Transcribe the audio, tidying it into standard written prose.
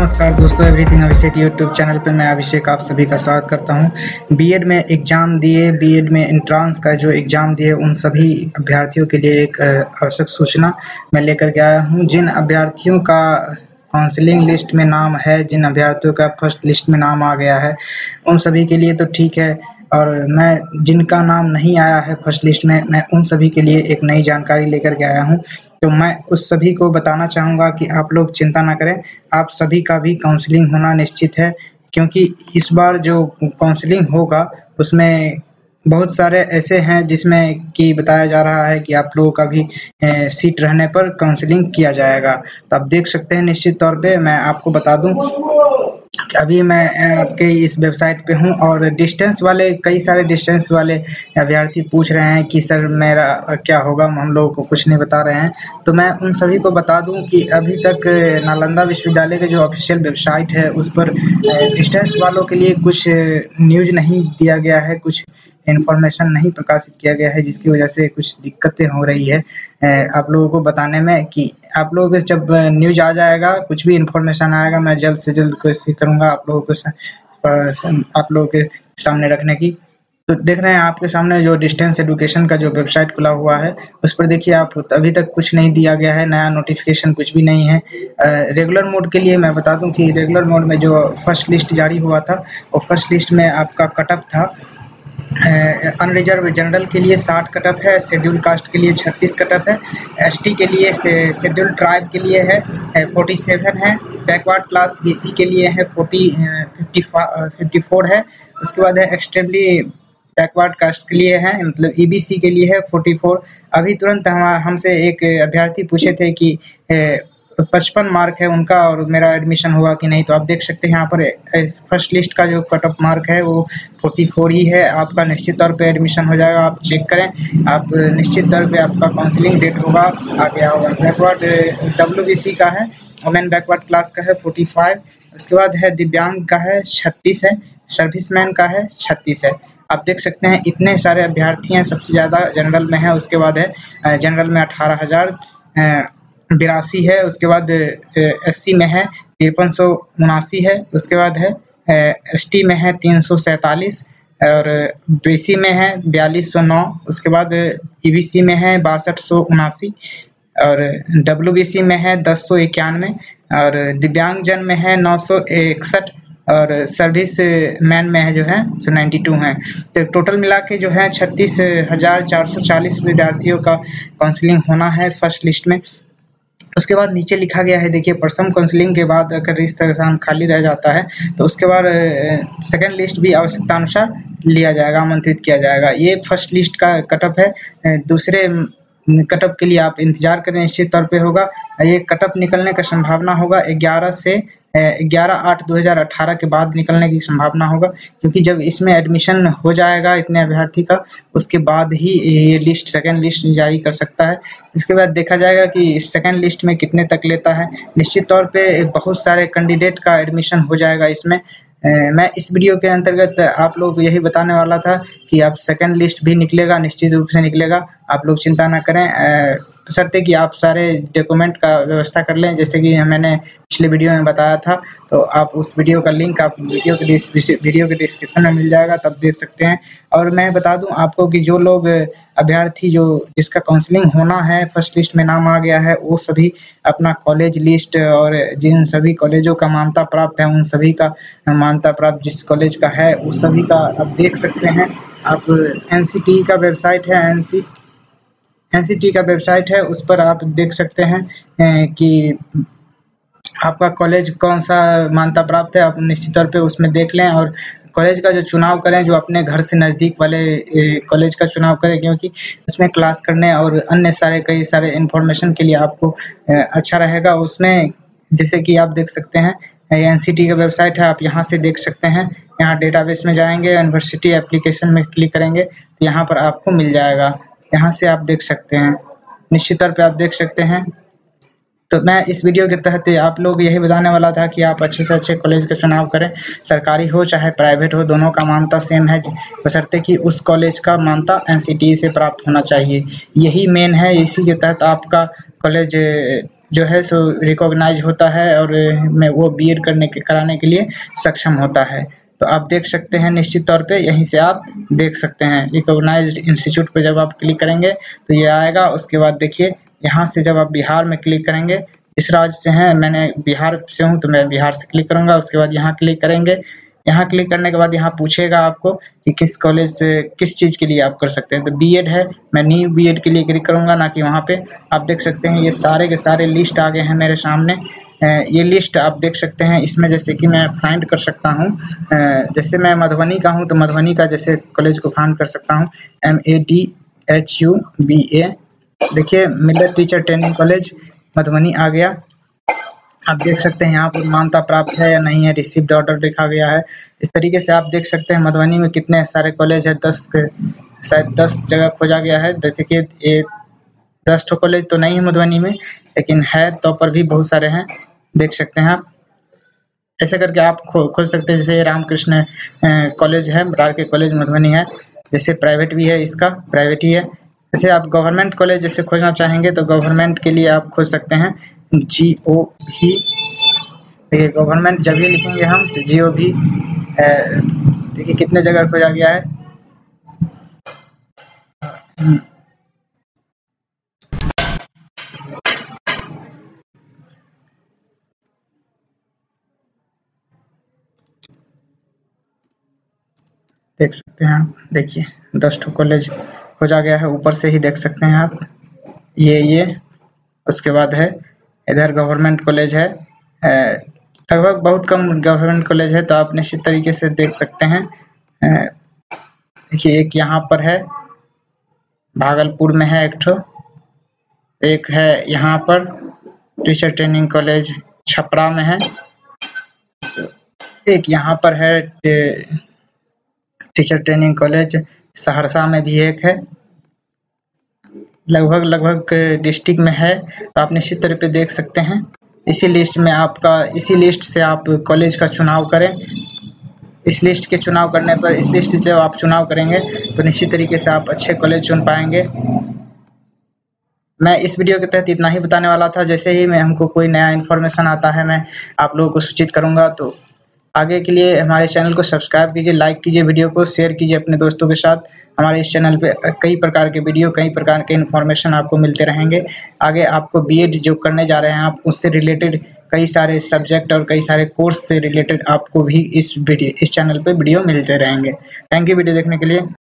नमस्कार दोस्तों, एवरीथिंग अभिषेक YouTube channel पे मैं अभिषेक आप सभी का स्वागत करता हूं। बीएड में एग्ज़ाम दिए, बीएड में एंट्रांस का जो एग्ज़ाम दिए उन सभी अभ्यर्थियों के लिए एक आवश्यक सूचना मैं लेकर के आया हूं। जिन अभ्यर्थियों का काउंसलिंग लिस्ट में नाम है, जिन अभ्यर्थियों का फर्स्ट लिस्ट में नाम आ गया है, उन सभी के लिए तो ठीक है, और मैं जिनका नाम नहीं आया है फर्स्ट लिस्ट में, मैं उन सभी के लिए एक नई जानकारी लेकर के आया हूं। तो मैं उस सभी को बताना चाहूँगा कि आप लोग चिंता ना करें, आप सभी का भी काउंसलिंग होना निश्चित है, क्योंकि इस बार जो काउंसलिंग होगा उसमें बहुत सारे ऐसे हैं जिसमें कि बताया जा रहा है कि आप लोगों का भी सीट रहने पर काउंसलिंग किया जाएगा। तो आप देख सकते हैं, निश्चित तौर पे मैं आपको बता दूं कि अभी मैं आपके इस वेबसाइट पे हूं, और डिस्टेंस वाले कई सारे डिस्टेंस वाले अभ्यर्थी पूछ रहे हैं कि सर मेरा क्या होगा, हम लोगों को कुछ नहीं बता रहे हैं। तो मैं उन सभी को बता दूं कि अभी तक नालंदा विश्वविद्यालय के जो ऑफिशियल वेबसाइट है उस पर डिस्टेंस वालों के लिए कुछ न्यूज़ नहीं दिया गया है, कुछ इन्फॉर्मेशन नहीं प्रकाशित किया गया है, जिसकी वजह से कुछ दिक्कतें हो रही है आप लोगों को बताने में। कि आप लोगों को जब न्यूज़ आ जाएगा, कुछ भी इन्फॉर्मेशन आएगा, मैं जल्द से जल्द कोशिश करूँगा आप लोगों को आप लोगों के सामने रखने की। तो देख रहे हैं आपके सामने जो डिस्टेंस एजुकेशन का जो वेबसाइट खुला हुआ है, उस पर देखिए आप, अभी तक कुछ नहीं दिया गया है, नया नोटिफिकेशन कुछ भी नहीं है। रेगुलर मोड के लिए मैं बता दूं कि रेगुलर मोड में जो फर्स्ट लिस्ट जारी हुआ था, वो फर्स्ट लिस्ट में आपका कटअप था अनरिजर्व जनरल के लिए 60 कटअप है, शेड्यूल कास्ट के लिए 36 कटअप है, एसटी के लिए शेड्यूल ट्राइब के लिए है 47 है, बैकवर्ड क्लास बीसी के लिए है 54 है, उसके बाद है एक्सट्रीमली बैकवर्ड कास्ट के लिए है, मतलब ईबीसी के लिए है 44। अभी तुरंत हमसे एक अभ्यर्थी पूछे थे कि 55 मार्क है उनका और मेरा एडमिशन हुआ कि नहीं। तो आप देख सकते हैं यहाँ पर फर्स्ट लिस्ट का जो कट ऑफ मार्क है वो 44 ही है। आपका निश्चित तौर पे एडमिशन हो जाएगा, आप चेक करें, आप निश्चित तौर पे आपका काउंसलिंग डेट होगा, आ गया होगा। बैकवर्ड डब्ल्यूबीसी का है, वुमेन बैकवर्ड क्लास का है 45, उसके बाद है दिव्यांग का है 36 है, सर्विसमैन का है 36 है। आप देख सकते हैं इतने सारे अभ्यर्थी हैं, सबसे ज़्यादा जनरल में है, उसके बाद है जनरल में 18,082 है, उसके बाद एससी में है 5379 है, उसके बाद है एसटी में है 347 और बीसी में है 4209, उसके बाद ईबीसी में है 6279 और डब्ल्यूबीसी में है 1091 और दिव्यांगजन में है 961 और सर्विस मैन में है जो है 92 है। तो टोटल मिला के जो है 36,440 विद्यार्थियों का काउंसलिंग होना है फर्स्ट लिस्ट में। उसके बाद नीचे लिखा गया है, देखिए, प्रथम काउंसलिंग के बाद अगर रिक्त स्थान खाली रह जाता है तो उसके बाद सेकंड लिस्ट भी आवश्यकतानुसार लिया जाएगा, आमंत्रित किया जाएगा। ये फर्स्ट लिस्ट का कटअप है, दूसरे कटअप के लिए आप इंतजार करें, निश्चित तौर पे होगा। ये कटअप निकलने का संभावना होगा 11/8/2018 के बाद निकलने की संभावना होगा, क्योंकि जब इसमें एडमिशन हो जाएगा इतने अभ्यर्थी का, उसके बाद ही ये लिस्ट सेकंड लिस्ट जारी कर सकता है। इसके बाद देखा जाएगा कि सेकंड लिस्ट में कितने तक लेता है। निश्चित तौर पे बहुत सारे कैंडिडेट का एडमिशन हो जाएगा इसमें। मैं इस वीडियो के अंतर्गत आप लोग को यही बताने वाला था कि आप सेकंड लिस्ट भी निकलेगा, निश्चित रूप से निकलेगा, आप लोग चिंता ना करें। बशर्ते कि आप सारे डॉक्यूमेंट का व्यवस्था कर लें, जैसे कि मैंने पिछले वीडियो में बताया था। तो आप उस वीडियो का लिंक आप वीडियो के डिस्क्रिप्शन में मिल जाएगा, तब देख सकते हैं। और मैं बता दूं आपको कि जो लोग अभ्यर्थी जिसका काउंसलिंग होना है, फर्स्ट लिस्ट में नाम आ गया है, वो सभी अपना कॉलेज लिस्ट और जिन सभी कॉलेजों का मान्यता प्राप्त है, उन सभी का मान्यता प्राप्त जिस कॉलेज का है उस सभी का आप देख सकते हैं। आप एनसीटी का वेबसाइट है, एनसीटी का वेबसाइट है, उस पर आप देख सकते हैं कि आपका कॉलेज कौन सा मान्यता प्राप्त है। आप निश्चित तौर पे उसमें देख लें और कॉलेज का जो चुनाव करें, जो अपने घर से नज़दीक वाले कॉलेज का चुनाव करें, क्योंकि उसमें क्लास करने और अन्य कई सारे इन्फॉर्मेशन के लिए आपको अच्छा रहेगा। उसमें जैसे कि आप देख सकते हैं, एनसीटी का वेबसाइट है, आप यहाँ से देख सकते हैं। यहाँ डेटाबेस में जाएंगे, यूनिवर्सिटी एप्लीकेशन में क्लिक करेंगे तो यहाँ पर आपको मिल जाएगा। यहाँ से आप देख सकते हैं, निश्चित तौर पे आप देख सकते हैं। तो मैं इस वीडियो के तहत आप लोग यही बताने वाला था कि आप अच्छे से अच्छे कॉलेज का चुनाव करें, सरकारी हो चाहे प्राइवेट हो, दोनों का मान्यता सेम है, बशर्ते कि उस कॉलेज का मान्यता एनसीटी से प्राप्त होना चाहिए। यही मेन है, इसी के तहत आपका कॉलेज जो है सो रिकॉग्नाइज होता है और मैं वो बीएड कराने के लिए सक्षम होता है। तो आप देख सकते हैं निश्चित तौर पे यहीं से आप देख सकते हैं रिकॉग्नाइज्ड इंस्टीट्यूट पे जब आप क्लिक करेंगे तो ये आएगा। उसके बाद देखिए यहाँ से जब आप बिहार में क्लिक करेंगे, इस राज्य से हैं, मैंने बिहार से हूँ तो मैं बिहार से क्लिक करूँगा। उसके बाद यहाँ क्लिक करेंगे, यहाँ क्लिक करने के बाद यहाँ पूछेगा आपको कि किस कॉलेज से किस चीज़ के लिए आप कर सकते हैं। तो बीएड है, मैं न्यू बीएड के लिए क्लिक करूँगा, ना कि वहाँ पे। आप देख सकते हैं ये सारे के सारे लिस्ट आ गए हैं मेरे सामने। ये लिस्ट आप देख सकते हैं, इसमें जैसे कि मैं फाइंड कर सकता हूँ। जैसे मैं मधुबनी का हूँ तो मधुबनी का जैसे कॉलेज को फाइंड कर सकता हूँ, MADHUBA। देखिए मिलर टीचर ट्रेनिंग कॉलेज मधुबनी आ गया। आप देख सकते हैं यहाँ पर मान्यता प्राप्त है या नहीं है, रिसीव्ड ऑर्डर लिखा गया है। इस तरीके से आप देख सकते हैं मधुबनी में कितने सारे कॉलेज है, 10 के शायद 10 जगह खोजा गया है। देखिए ये 10 ठो कॉलेज तो नहीं है मधुबनी में, लेकिन है तो पर भी बहुत सारे हैं, देख सकते हैं आप। ऐसे करके आप खोज सकते हैं। जैसे रामकृष्ण कॉलेज है, रारके कॉलेज मधुबनी है। जैसे प्राइवेट भी है, इसका प्राइवेट ही है। जैसे आप गवर्नमेंट कॉलेज जैसे खोजना चाहेंगे तो गवर्नमेंट के लिए आप खोज सकते हैं GOV। देखिए गवर्नमेंट जब भी लिखेंगे हम तो GOV देखिए कितने जगह खोजा गया है। देख सकते हैं आप, देखिए 10 ठो कॉलेज खोजा गया है, ऊपर से ही देख सकते हैं आप। ये उसके बाद है इधर गवर्नमेंट कॉलेज है, लगभग बहुत कम गवर्नमेंट कॉलेज है, तो आप निश्चित तरीके से देख सकते हैं। देखिए एक यहाँ पर है, भागलपुर में है एक ठो, एक है यहाँ पर टीचर ट्रेनिंग कॉलेज छपरा में है, एक यहाँ पर है टीचर ट्रेनिंग कॉलेज सहरसा में भी एक है। लगभग डिस्ट्रिक्ट में है, तो आप निश्चित तौर पे देख सकते हैं। इसी लिस्ट से आप कॉलेज का चुनाव करें। इस लिस्ट के चुनाव करने पर, इस लिस्ट जब आप चुनाव करेंगे तो निश्चित तरीके से आप अच्छे कॉलेज चुन पाएंगे। मैं इस वीडियो के तहत इतना ही बताने वाला था। जैसे ही हमको कोई नया इन्फॉर्मेशन आता है मैं आप लोगों को सूचित करूँगा। तो आगे के लिए हमारे चैनल को सब्सक्राइब कीजिए, लाइक कीजिए, वीडियो को शेयर कीजिए अपने दोस्तों के साथ। हमारे इस चैनल पे कई प्रकार के वीडियो, कई प्रकार के इन्फॉर्मेशन आपको मिलते रहेंगे। आगे आपको बीएड जो करने जा रहे हैं आप, उससे रिलेटेड कई सारे सब्जेक्ट और कई सारे कोर्स से रिलेटेड आपको भी इस चैनल पे वीडियो मिलते रहेंगे। थैंक यू वीडियो देखने के लिए।